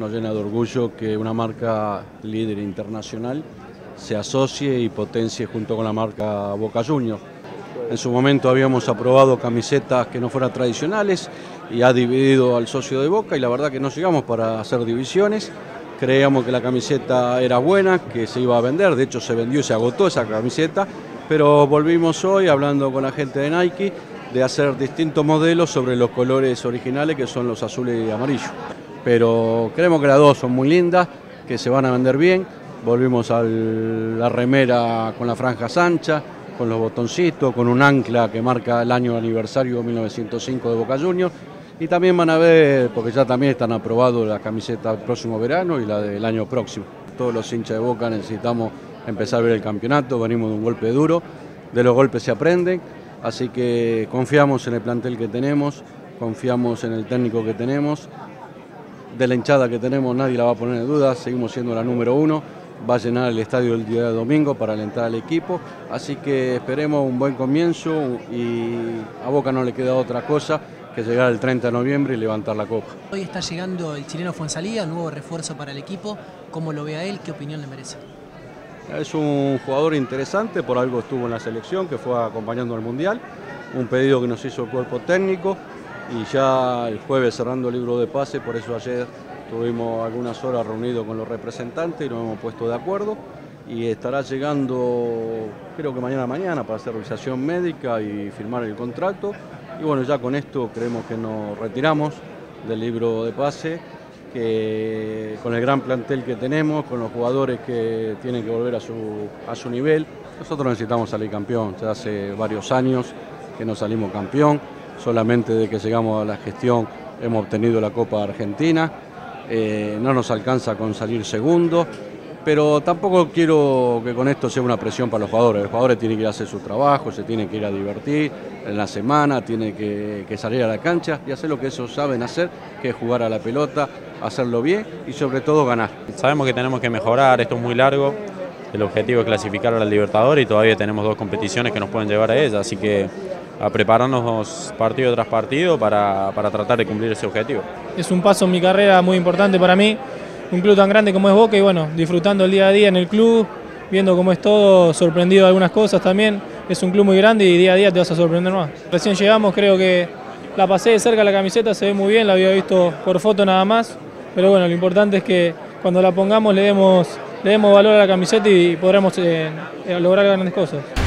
nos llena de orgullo que una marca líder internacional se asocie y potencie junto con la marca Boca Juniors. En su momento habíamos aprobado camisetas que no fueran tradicionales y ha dividido al socio de Boca y la verdad que no llegamos para hacer divisiones. Creíamos que la camiseta era buena, que se iba a vender, de hecho se vendió y se agotó esa camiseta, pero volvimos hoy hablando con la gente de Nike de hacer distintos modelos sobre los colores originales que son los azules y amarillos. Pero creemos que las dos son muy lindas, que se van a vender bien. Volvimos a la remera con las franjas anchas, con los botoncitos, con un ancla que marca el año aniversario 1905 de Boca Juniors. Y también van a ver, porque ya también están aprobados la camiseta del próximo verano y la del año próximo. Todos los hinchas de Boca necesitamos empezar a ver el campeonato, venimos de un golpe duro, de los golpes se aprenden, así que confiamos en el plantel que tenemos, confiamos en el técnico que tenemos, de la hinchada que tenemos nadie la va a poner en duda, seguimos siendo la número 1, va a llenar el estadio el día de domingo para alentar al equipo, así que esperemos un buen comienzo y a Boca no le queda otra cosa que llegar el 30 de noviembre y levantar la copa. Hoy está llegando el chileno Fuenzalía, nuevo refuerzo para el equipo. ¿Cómo lo ve a él? ¿Qué opinión le merece? Es un jugador interesante, por algo estuvo en la selección, que fue acompañando al Mundial. Un pedido que nos hizo el cuerpo técnico y ya el jueves cerrando el libro de pase, por eso ayer tuvimos algunas horas reunidos con los representantes y nos hemos puesto de acuerdo. Y estará llegando, creo que mañana para hacer revisación médica y firmar el contrato. Y bueno, ya con esto creemos que nos retiramos del libro de pase, que con el gran plantel que tenemos, con los jugadores que tienen que volver a su nivel, nosotros necesitamos salir campeón. Ya hace varios años que no salimos campeón, solamente de que llegamos a la gestión hemos obtenido la Copa Argentina, no nos alcanza con salir segundo. Pero tampoco quiero que con esto sea una presión para los jugadores tienen que ir a hacer su trabajo, se tienen que ir a divertir en la semana, tienen que salir a la cancha y hacer lo que ellos saben hacer, que es jugar a la pelota, hacerlo bien y sobre todo ganar. Sabemos que tenemos que mejorar, esto es muy largo, el objetivo es clasificar a la Libertadores y todavía tenemos 2 competiciones que nos pueden llevar a ella, así que a prepararnos partido tras partido para tratar de cumplir ese objetivo. Es un paso en mi carrera muy importante para mí. Un club tan grande como es Boca y bueno, disfrutando el día a día en el club, viendo cómo es todo, sorprendido de algunas cosas también. Es un club muy grande y día a día te vas a sorprender más. Recién llegamos, creo que la pasé de cerca la camiseta, se ve muy bien, la había visto por foto nada más. Pero bueno, lo importante es que cuando la pongamos le demos valor a la camiseta y podremos lograr grandes cosas.